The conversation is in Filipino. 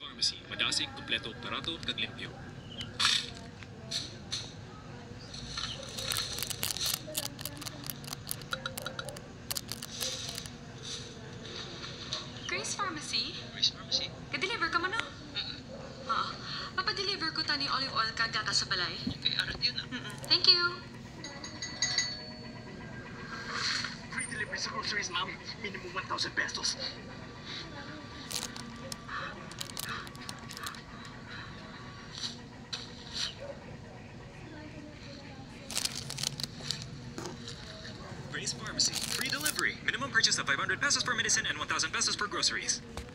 Pharmacy, madasig, kumpleto, barato, kag limpyo. Grace Pharmacy? Grace Pharmacy? Ka-deliver ka man no? Ha? Papadeliver ko tani olive oil kag gata sa balay. Okay, arat yun ah. Thank you. Free delivery sa groceries, ma'am. Minimum 1,000 pesos. Grace Pharmacy, free delivery. Minimum purchase of 500 pesos for medicine and 1,000 pesos for groceries.